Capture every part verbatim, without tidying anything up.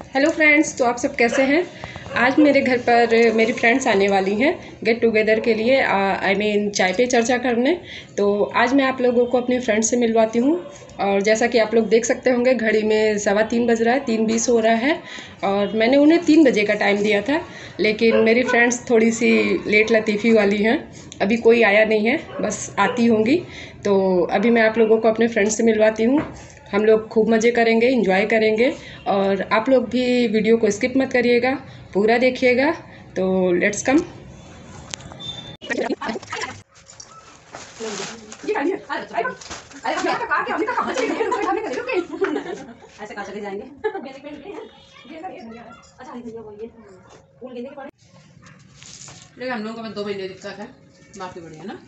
Hello friends, तो आप सब कैसे हैं। आज मेरे घर पर मेरी फ्रेंड्स आने वाली हैं गेट टुगेदर के लिए, आई मीन चाय पे चर्चा करने। तो आज मैं आप लोगों को अपने फ्रेंड्स से मिलवाती हूँ। और जैसा कि आप लोग देख सकते होंगे, घड़ी में सवा तीन बज रहा है, तीन बीस हो रहा है। और मैंने उन्हें तीन बजे का टाइम दिया था, लेकिन मेरी फ्रेंड्स थोड़ी सी लेट लतीफ़ी वाली हैं। अभी कोई आया नहीं है, बस आती होंगी। तो अभी मैं आप लोगों को अपने फ्रेंड्स से मिलवाती हूँ। हम लोग खूब मज़े करेंगे, एंजॉय करेंगे। और आप लोग भी वीडियो को स्किप मत करिएगा, पूरा देखिएगा। तो लेट्स कम। ऐसे कहाँ चले जाएंगे? लेकिन हम लोगों को बस दो महीने दिक्कत है, बाकी बढ़िया ना।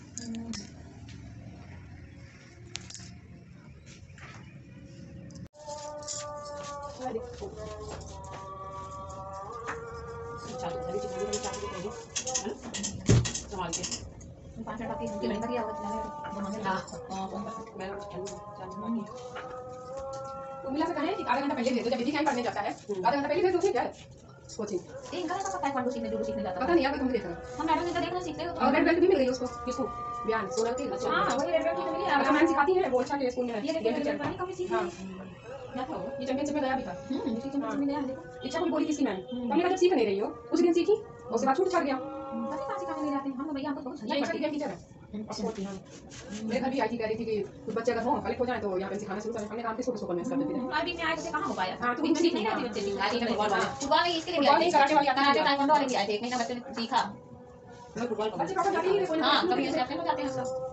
उर्मिला से कहें कि आधा घंटा पहले भेज दो, जब विधि पढ़ने जाता है आधा घंटा पहले भेज दो। ठीक है, कोचिंग एक घंटा का टाइम सीखने जरूर सीखने जाता है। पता नहीं, आप तुम देख रहे हो। हम मैडम ने देखना सीखते हो। और रेड बेल्ट भी मिल गई उसको। किसको? बयान सोलह की। हां, वही रेड बेल्ट की मिली है। अब मैम सिखाती है, वो अच्छा के स्कूल में है। ये देखिए रेड बेल्ट कभी सीखी। हां, देखो ये चैंपियनशिप में गया भी था। हम्म, ये चैंपियनशिप में गया है। देखो इच्छा को बोली किसकी मैम, हमने कहा सीख नहीं रही हो, उस दिन सीखी, उसके बाद छूट छाट गया। पता कहां सिखाने ले जाते हैं हम लोग। भैया हमको बहुत ये इच्छा की टीचर है। मेरे घर भी आई थी, कह रही थी कि कुछ बच्चे अगर हो कलेक्ट हो जाए तो यहाँ पे सिखाना शुरू करें। हमने काम किसको किसको करने कर देते हैं। अभी में आए थे, कहां हो पाया था। हां, तो सीख नहीं रहे थे बच्चे। आज में फुटबॉल वाला फुटबॉल नहीं, इसके लिए भी आए थे। कराटे वाली आता है, कराटे ताइक्वांडो वाले भी आए थे। एक महीना बच्चे ने सीखा। मैं फुटबॉल का बच्चे पापा जाती है कोई ना। हां, कभी ऐसे अपने में जाते हैं सब।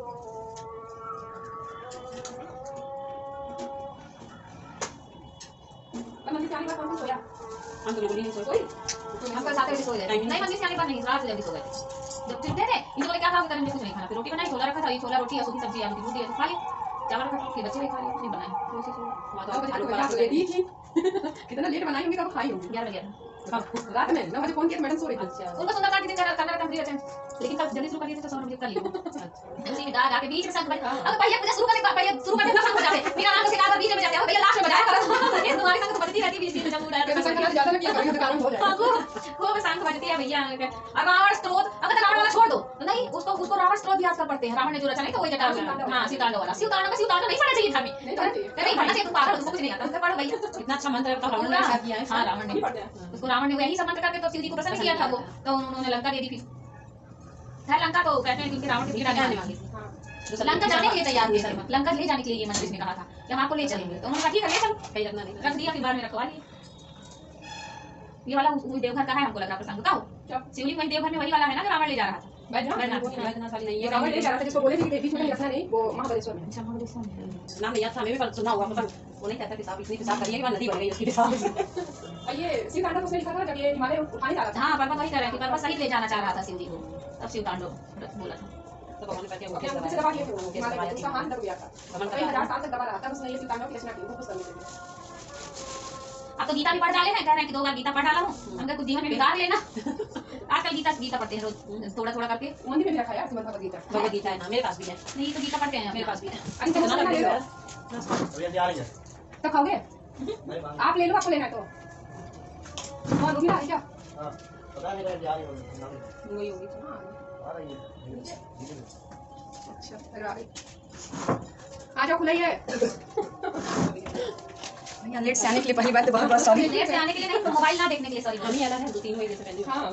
मंदिर से आने के बाद कौन सोया? हम तो बिल्कुल नहीं सोए। हम कल सात बजे सो गए थे। नहीं, मंदिर से आने के बाद नहीं, रात से जल्दी सो गए थे। जब फिरते थे इनको बोले क्या खाओगे, मुझे कुछ नहीं खाना। फिर रोटी बनाई, छोला रखा था, ये छोला रोटी है, सूखी सब्जी है, दूध है तो खा लिया। चावल रखा था, फिर बच्चे भी खा लिए, नहीं बनाए। तो ऐसे सो माता आलू का दे दी थी। कितना लेट बनाई होंगी, कब खाई होंगी? ग्यारह बजे रात में नौ बजे फोन किया, मैडम सो रही थी। अच्छा उनको सुंदर काट के दिन करना रहता है, लेकिन कल जल्दी शुरू कर दिए थे तो सौ रुपये कर लिए। उसी में गा गा के बीच में शंख बजा। अब भैया मुझे शुरू करने का पहले शुरू करने का शंख बजाते, मेरा नाम से गा बीच में बजाते हो भैया, लास्ट में बजाया करो। ये तुम्हारे संग तो बजती रहती है बीच में, जब उड़ा तो संग ज्यादा लग गया, कभी तो कारण हो जाएगा। खूब शंख बजती है भैया। और रावण स्तोत्र, अगर रावण वाला छोड़ दो नहीं, उसको उसको रावण स्तोत्र भी आजकल पढ़ते हैं। रावण ने जो रचा नहीं तो वही जटा। हां, सीतांडव वाला। सीतांडव में सीतांडव नहीं पढ़ना चाहिए घर में, नहीं पढ़ना चाहिए। तुम पागल हो, तुमको कुछ नहीं आता, तुम पढ़ो भैया। इतना अच्छा मंत्र है, रावण ने ऐसा किया है। हां, रावण ने उसको रावण ने वही सब मंत्र करके तो शिव जी को प्रसन्न किया था वो, तो उन्होंने लंका दे दी थी। है लंका तो कहते हैं कि रावण के पिता जाने वाले थे, लंका जाने के लिए तैयार हुए सब। लंका ले जाने के लिए ये मंत्र इसने कहा था कि हम आपको ले चलेंगे। तो उन्होंने कहा ठीक है ले चलो, कहीं रखना नहीं, रख दिया। फिर बाद में रखवा लिए। ये वाला वही देवघर का है, हमको लगा प्रसंग बताओ। शिवलिंग वही देवघर में वही वाला है ना, कि रावण ले जा रहा था। बैठना साली नहीं ये है। रावण ले जा रहा था, जिसको बोले थे कि बीच में रखना नहीं, वो महाबलेश्वर में। अच्छा, महाबलेश्वर में नाम नहीं याद था, हमें भी सुना हुआ, पता वो नहीं कहता पेशाब इतनी पेशाब करिए कि वहां नदी बह गई उसकी पेशाब। और ये शिव तांडव उसने लिखा था जब ये हिमालय उठाने जा रहा था। हां, पर्वत वही कर रहे थे, पर्वत सही ले जाना चाह रहा था शिव जी को, तब शिव तांडव बोला था। तो भगवान ने क्या वो क्या कैसे से दबा दिए थे वो, हिमालय उसका हाथ दब गया था। भगवान कई हजार साल तक दबा रहा था, उसने ये शिव तांडव की रचना की, वो कुछ करने के लिए। अब तो गीता भी पढ़ डाले हैं, कह रहे हैं कि दो बार गीता पढ़ डाला हूं, हमका कुछ जीवन में बिगाड़ लेना। आजकल गीता गीता पढ़ते हैं रोज, थोड़ा थोड़ा करके। मंदिर में भी रखा है श्रीमद् भगवद गीता। भगवद गीता है ना, मेरे पास भी है। नहीं तो गीता पढ़ते हैं मेरे पास भी है। अरे तो सुना ले लो, तो खाओगे आप, ले लो, आपको लेना है तो। और रूबी आ रही क्या? हां, पता नहीं रहा जा रही होगी, वही होगी। हां, आ रही है। अच्छा, फिर आ गई। आ जाओ, खुला ही है। भैया लेट से आने के लिए पहली बात तो बहुत बहुत सॉरी। लेट से आने के लिए नहीं, तो मोबाइल ना देखने के लिए सॉरी। हम ही आना है दो तीन महीने से पहले। हां,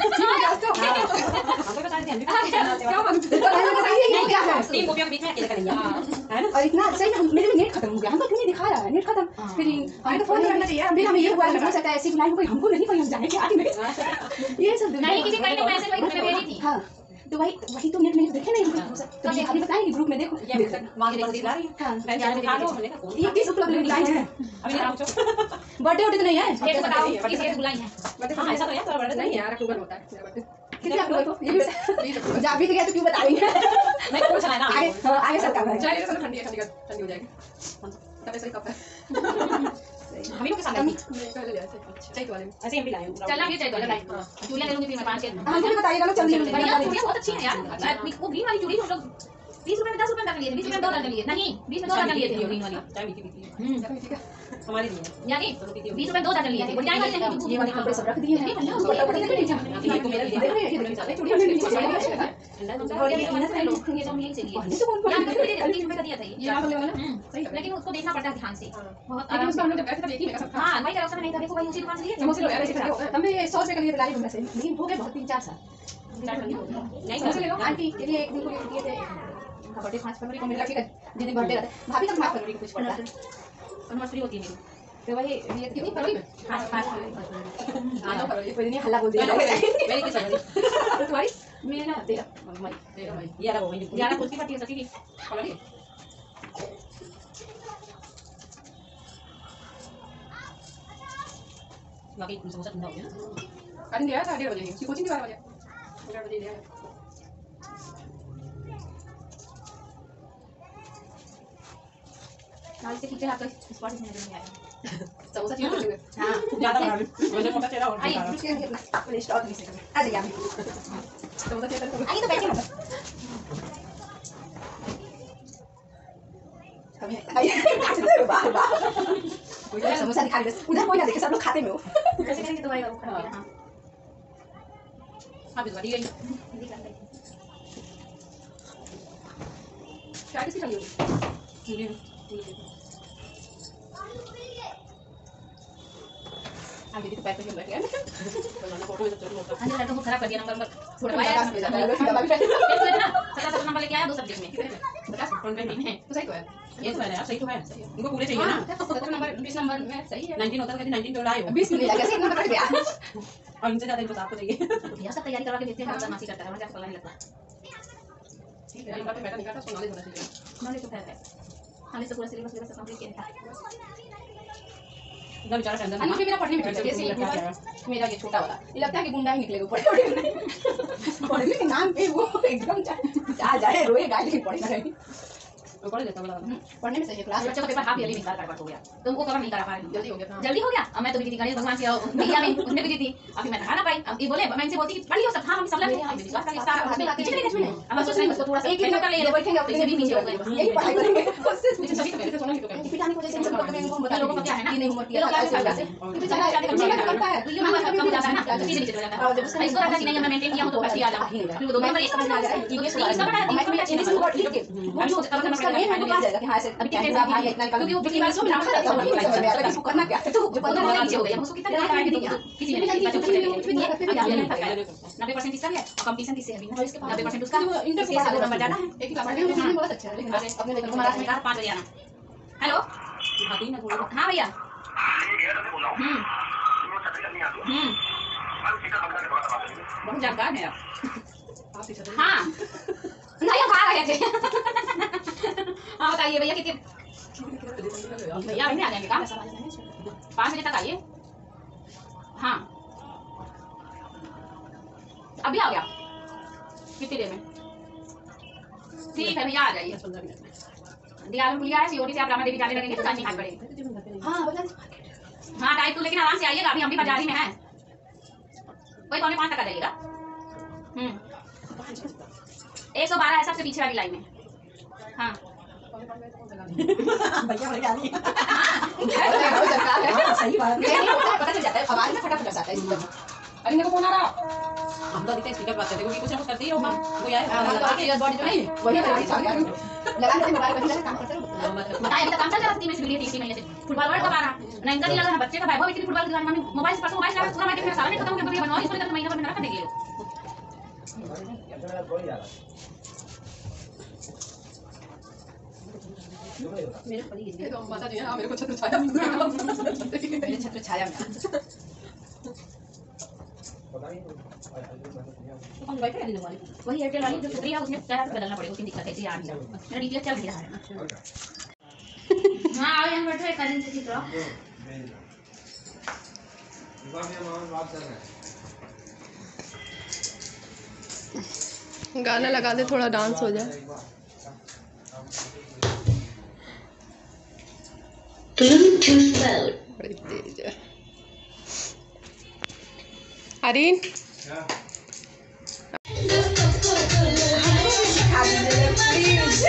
हमको बता देते हैं क्या बताइए ये क्या है? तीन कॉपियों के बीच में अकेले करेंगे। है ना? और इतना अच्छा है, मेरे में नेट खत्म हो गया, हमको क्यों नहीं दिखा रहा है नेट खत्म। फिर हमें तो फोन करना चाहिए, फिर हमें ये हुआ हो सकता है ऐसी बुलाई कोई, हमको नहीं कोई हम जाने के आदि में ये सब नहीं, किसी कहीं मैसेज वही ग्रुप में भेजी थी। हां, तो वही वही तो नेट में देखे नहीं, तो ये अभी बताएंगे ग्रुप में देखो। ये अभी तक वहां की दिखा रही है। हां, मैं जाने दिखा दो, हमने कहा कौन ये किस उपलब्ध में बुलाई है? अभी नहीं पूछो। बर्थडे उठे तो नहीं है? डेट बताओ, किस डेट बुलाई है? हां, ऐसा तो है, तो बड़ा नहीं यार, अक्टूबर होता है मेरा बर्थडे। कितने अक्टूबर को? ये भी जा भी गया तो क्यों बता रही है? नहीं कौन सा है ना आगे हां, आगे सब काम है। चलिए चलो, ठंडी है, ठंडी कर- ठंडी हो जाएगी। तब ऐसे ही कप है। हम ही लोग के साथ आई थी। पहले ले आए थे, चैत वाले में। ऐसे ही हम भी लाए हैं। चलना भी चाहिए तो लाई। चूड़ियां ले लूंगी फिर मैं पांच के। हमको भी बताइएगा ना, चलिए भैया चूड़ियां बहुत अच्छी है यार। वो ग्रीन वाली चूड़ी हम लोग बीस रुपए में दस रुपए तक लिए थे, बीस रुपए में दो दर्जन लिए नहीं, बीस में दो दर्जन लिए थे ग्रीन वाली। चाय मीठी पीती है हम्म हमारी नहीं है यानी बीस रुपए दो दर्जन लिए थे। चाय वाली नहीं, ये वाले कपड़े सब रख दिए हैं। ये तो मेरा लिए देख रहे हैं, ये देखो चले चूड़ियां नीचे चले गए। और ये मैंने से लोग ये तो हम यहीं से लिए। यार कभी तीस रुपए का दिया था ये। ये वाला वाला हम्म, सही है। लेकिन उसको देखना पड़ता है ध्यान से बहुत लेकिन आराम उसको से। हम लोग जब गए थे तब एक ही मेगा सब था। हाँ वही करो नहीं था, देखो भाई उसी दुकान से लिए थे। समोसे लो यार, ऐसे करके हमने ये सौ रुपए का लिए लाली घूमने से, लेकिन हो गए बहुत तीन चार साल। नहीं समोसे ले लो आंटी, ये लिए एक दिन को दिए थे। उनका बर्थडे पाँच फरवरी को मेरा लड़की का जिस दिन बर्थडे रहता है, भाभी का पाँच फरवरी को कुछ पड़ता है। एनिवर्सरी होती है मेरी। तो वही ये कितनी फरवरी में? पाँच पाँच फरवरी। हाँ दो फरवरी, कोई दिन ये हल्ला बोल दिया। मेरी किस फरवरी तुम्हारी मेरे ना तेरा मई तेरह मई ग्यारह मई ग्यारह कुर्सी पट्टी है सखी की। फरवरी। बाकी समोसा ठंडा हो गया ना आज दिया था डेढ़ बजे, उसकी कोचिंग थी बारह बजे, डेढ़ बजे दिया है। नाली से खींचे हाथ तो स्पॉट में नजर नहीं आया। समोसा चाहिए तो हाँ ज्यादा बना ली मुझे मोटा चेहरा और आइए, दिखा रहा। उसके लिए अपने स्टॉक नहीं से आ जाइए आप समोसा चाहिए तो आइए तो बैठिए ना। कभी आइए बाहर बाहर कोई तो समोसा दिखा दे, उधर कोई ना देखे, सब लोग खाते में हो। कैसे करेंगे तो भाई वो खा लेना। हां बिल्कुल ये क्या किसी खाली हो? आगे तो पैर पे बैठ गया। बनाना फोटो में तो चलो होता अंजलि लड़कों को खराब कर दिया नंबर नंबर फोटो में काम ले जाता है, रोटी दबा भी एक ना सत्रह सत्रह नंबर लेके आया दो सब्जेक्ट में पचास फ्रंट में नहीं है तो सही तो है। ये तो है यार सही तो है इनको पूरे चाहिए ना सत्रह नंबर बीस नंबर में सही है। नाइनटीन होता है कहते नाइनटीन तो लाए हो बीस में लगा कैसे इतना बढ़ गया? और इनसे ज्यादा इनको आपको चाहिए यह सब तैयारी करवा के देते हैं हर मासी करता है मुझे पता नहीं लगता। ठीक है, इनका तो बैठा निकालता सो नॉलेज होना चाहिए। नॉलेज तो है हमें तो पूरा सिलेबस सिलेबस कंप्लीट किया था। इतना बेचारा टेंशन अनु भी मेरा पढ़ने में चलता है, जैसे ये मेरा ये छोटा वाला, ये लगता है कि गुंडा ही निकलेगा पढ़े पढ़े पढ़ने के नाम पे वो एकदम जा जाए रोएगा लेकिन पढ़ेगा नहीं। वो पढ़ लेता वाला पढ़ने में सही है, क्लास बच्चों का पेपर हाफ ईयरली निकाल कर हो गया तो वो कवर नहीं करा पा रही। जल्दी हो गया था। जल्दी हो गया अब मैं तो भी गणेश भगवान की भैया में उसने भी दी थी अभी मैं दिखा ना पाई। अब ये बोले मैं इनसे बोलती कि पढ़ लियो सब। हाँ हम सब लगे हैं विश्वास का सारा उसमें पीछे के में अब सोच रही हूं उसको थोड़ा सा एक ही कर ले बैठेंगे अपने भी नीचे हो गए। यही पढ़ाई करेंगे। उससे मुझे सभी तो सोना की तो कहते पिटाने की वजह से हम लोग को बता लोगों को क्या है ना कि नहीं होमवर्क ये लोग किया क्लास में जाते हैं क्योंकि चला है करता है तो ये नंबर कम हो जाता है ना सीधे नीचे चला जाता है। इसको लगता है कि नहीं मैं मेंटेन किया हूं तो अच्छी आ जाऊं फिर वो दो नंबर एक समझ में आ जाएगा ये इसका पता है मैं तुम्हें अच्छे से वर्ड लिख के वो जो करना पड़ेगा आ जाएगा कि हां ऐसे अभी क्या हिसाब भाई इतना क्योंकि वो पिछली बार सो नाम खाता था वो समझ में आता है इसको करना क्या है तो जो पंद्रह नंबर नीचे हो गया उसको कितना कराया नहीं दिया किसी ने नहीं बच्चों को नब्बे परसेंट इसका भी है और कंपटीशन किससे है अभी नब्बे परसेंट उसका इंटर के साथ नंबर ज्यादा है। एक ही पढ़ने में भी बहुत अच्छा है लेकिन अपने लेकर महाराज में कहा पाँच बजे आना। हेलो खाती ना थोड़ा हाँ भैया हम्म हम्म बहुत जानकार है आप। हाँ नहीं अब आ रहे थे हाँ बताइए भैया कितने भैया अभी नहीं आ जाएंगे काम पाँच बजे तक आइए। हाँ अभी आ गया कितनी देर में ठीक है भैया आ जाइए। पंद्रह मिनट में दियाल पुलिया है सीओडी से आप रामा देवी जाने लगेंगे तो टाइम पड़ेगी। हां बता हाँ टाइम तो लेकिन आराम से आइएगा अभी हम भी बाजारी में हैं वही पौने पाँच तक आ जाइएगा। हम्म एक सौ बारह है सबसे पीछे वाली लाइन में। हाँ भैया भैया नहीं सही बात है पता चल जाता है आवाज में फटाफट जाता है इसमें। अरे मेरे को फोन आ रहा हम तो अधिकतर स्पीकर बात करते हैं क्योंकि कुछ ना कुछ करते ही रहो हम वो यार बॉडी जो नहीं वही मेरा आ गया लगा के मोबाइल पर काम करते रहो। बताइए अभी तक काम चल रहा है तीन महीने तीन महीने से फुटबॉल वर्ल्ड कप आ रहा ना इनका नहीं लगा बच्चे का वैभव इतनी फुटबॉल की दीवानी मम्मी मोबाइल से परसों मोबाइल चला पूरा मैच सारा नहीं खत्म हो गया बनवाओ इसको लेकर महीना भर में रख देंगे मेरे पड़ी ये तो माता जी हां मेरे को छत्र छाया मेरे छत्र छाया में कौन वाईफाई देने वाली वही एयरटेल वाली जो छतरी है उसमें चाहे बदलना पड़ेगा उसकी दिक्कत है इसे आ नहीं रहा मेरा डीपीएस चल नहीं रहा है। हाँ आओ यहाँ बैठो एक दिन से ठीक रहो। गाना लगा दे थोड़ा डांस हो जाए। बड़ी तेज है आरीन प्लीज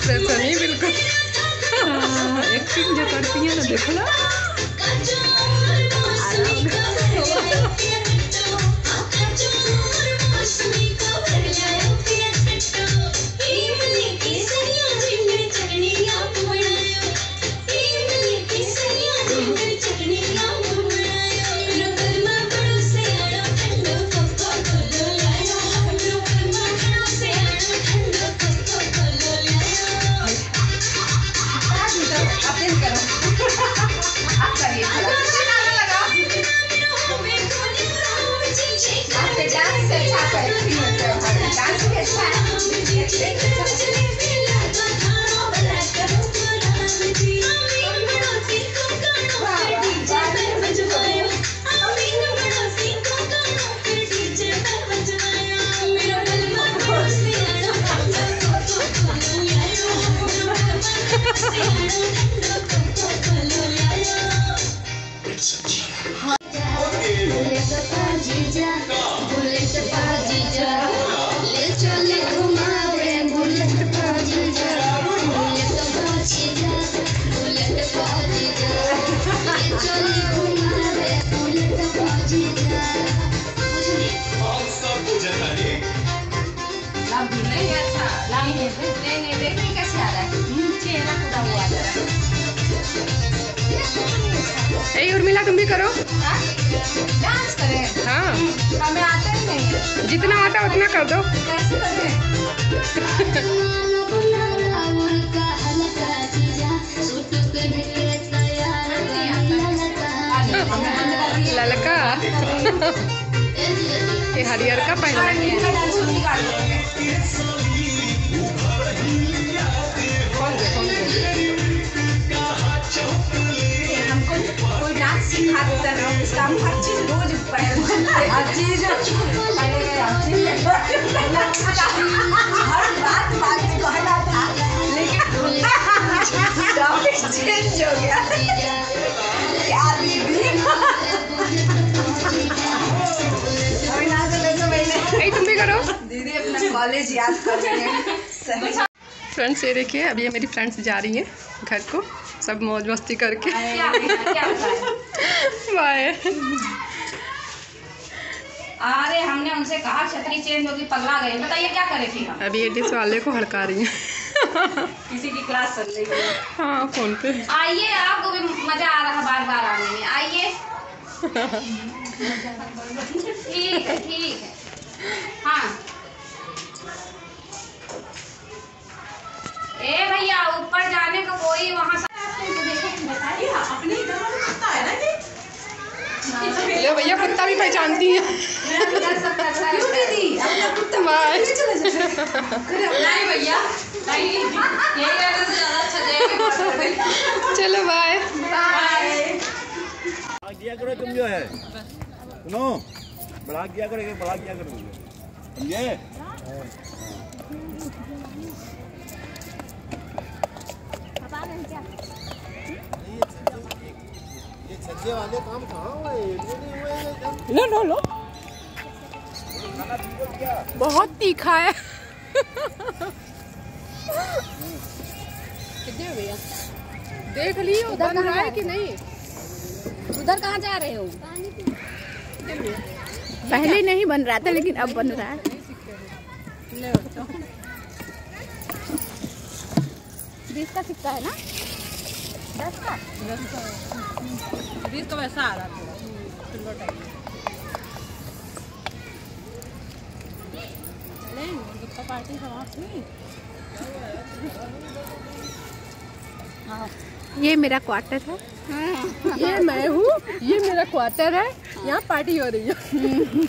एक्सप्रेशन ही बिल्कुल एक्टिंग जो करती है ना, देखो ना। ए उर्मिला, तुम भी करो। डांस करें? हाँ, हमें आता ही नहीं। जितना आता उतना कर दो। कैसे करें? ललका ये हरियर का पहला कोई डांस सिखा देता है, इसका हम हर चीज रोज हर चीज हर बात बात में कहना था, लेकिन टॉपिक चेंज हो गया। क्या दीदी तुम भी करो। दीदी अपना कॉलेज याद कर रहे हैं। फ्रेंड्स, ये देखिए, अभी ये मेरी फ्रेंड्स जा रही हैं घर को, सब मौज मस्ती करके। बाय। अरे हमने उनसे कहा छतरी चेंज होगी, पगला गए। बताइए क्या करें फिर हम? अभी एडिस वाले को हड़का रही हैं। किसी की क्लास चल रही है। हाँ, फोन पे। आइए, आपको भी मजा आ रहा बार बार आने में, आइए। ठीक है, ठीक है। हाँ, ए भैया, ऊपर जाने को कोई वहाँ ले भैया, कुत्ता भी पहचानती है। बाय। नहीं भैया, नहीं, यही रहने से ज़्यादा अच्छा जाएगा। चलो बाय। दिया करो तुम, जो है सुनो, बढ़ा दिया करो, बढ़ा दिया करो, समझे? ये छज्जे वाले काम कहाँ हुए? लो लो लो, बहुत तीखा है। कितने भैया देख लियो बन रहा है कि नहीं। उधर कहाँ जा रहे हो? पहले नहीं बन रहा था, लेकिन अब बन रहा है। बीस का सिक्का है ना? दस का बीस का वैसा आ रहा थोड़ा सिल्वर टाइप। नहीं, गुप्ता पार्टी समाप्त हुई। ये मेरा क्वार्टर है। हाँ। ये मैं हूँ, ये मेरा क्वार्टर है, यहाँ पार्टी हो रही है।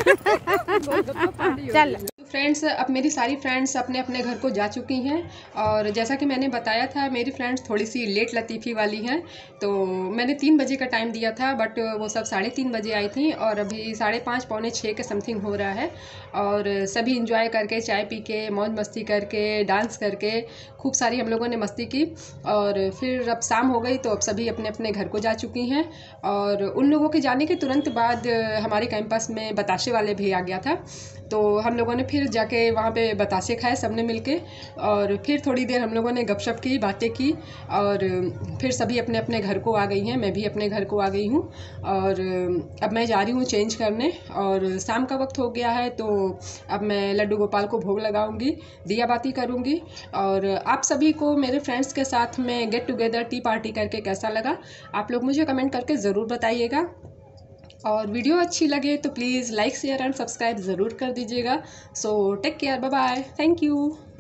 चल फ्रेंड्स, अब मेरी सारी फ्रेंड्स अपने अपने घर को जा चुकी हैं, और जैसा कि मैंने बताया था, मेरी फ्रेंड्स थोड़ी सी लेट लतीफ़ी वाली हैं। तो मैंने तीन बजे का टाइम दिया था, बट वो सब साढ़े तीन बजे आई थी, और अभी साढ़े पाँच पौने छः के समथिंग हो रहा है। और सभी इंजॉय करके, चाय पी के, मौज मस्ती करके, डांस करके, खूब सारी हम लोगों ने मस्ती की। और फिर अब शाम हो गई, तो अब सभी अपने अपने घर को जा चुकी हैं। और उन लोगों के जाने के तुरंत बाद हमारे कैंपस में बताशे वाले भी आ गया था। तो हम लोगों ने फिर जाके वहाँ पे बतासे खाए सबने मिलके, और फिर थोड़ी देर हम लोगों ने गपशप की, बातें की, और फिर सभी अपने अपने घर को आ गई हैं। मैं भी अपने घर को आ गई हूँ, और अब मैं जा रही हूँ चेंज करने, और शाम का वक्त हो गया है तो अब मैं लड्डू गोपाल को भोग लगाऊंगी, दिया बाती करूँगी। और आप सभी को मेरे फ्रेंड्स के साथ में गेट टुगेदर टी पार्टी करके कैसा लगा आप लोग मुझे कमेंट करके ज़रूर बताइएगा। और वीडियो अच्छी लगे तो please like share and subscribe ज़रूर कर दीजिएगा। So take care, bye bye, thank you.